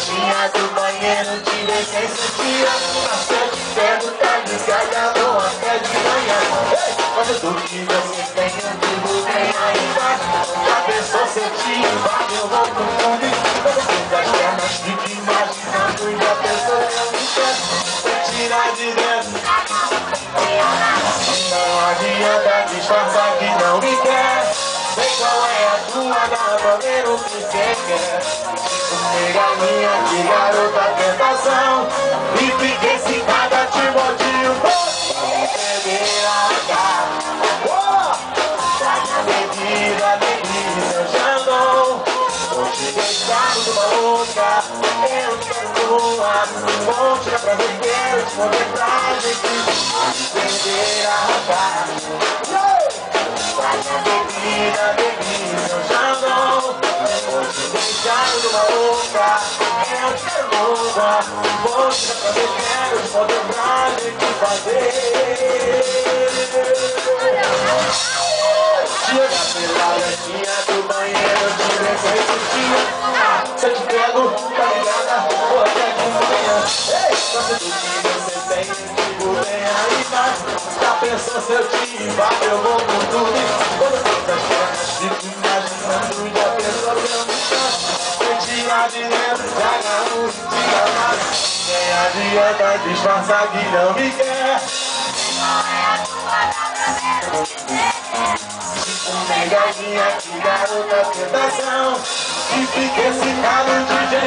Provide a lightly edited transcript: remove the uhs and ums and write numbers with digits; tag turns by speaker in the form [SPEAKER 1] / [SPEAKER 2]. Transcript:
[SPEAKER 1] gatinha do banheiro te deixei sentir. Mas se eu te pego, tá ligada, vou até de manhã. Ei, quando tudo que você tem, eu digo, vem aí embaixo. Já pensou se eu te invado, eu vou pro mundo. Quando você as pernas fica imaginando, já pensou se eu me quero, vou tirar de dentro. Não adianta disfarçar que não me quer. Sei qual é a tua, dá pra ver o que você quer. Galinha, que garota tentação. E fiquei excitada, te mordi o corpo. Beber a Traga bebida, delícia, eu já não vou te deixar numa louca. Eu quero voar, vou tirar pra ver, quero te mover pra gente beber a Traga bebida, delícia, eu já não vou te deixar numa louca. Eu quero voar, vou tirar pra ver, quero te mover pra gente fazer. Chega pela gatinha do banheiro, eu te deixo esse dia. Se eu te pego, tá ligada, vou até de manhã. Ei, quando tudo que você tem, digo, vem aí mais. Já pensou se eu te invado, eu vou com tudo. Quando todas as pernas fico imaginando, já pensou se eu me canso. Vou tirar de dentro, já agarro e te amarro. Nem adianta disfarçar que não me quer. Pegadinha, que garota tentação. E fica excitado de jeito.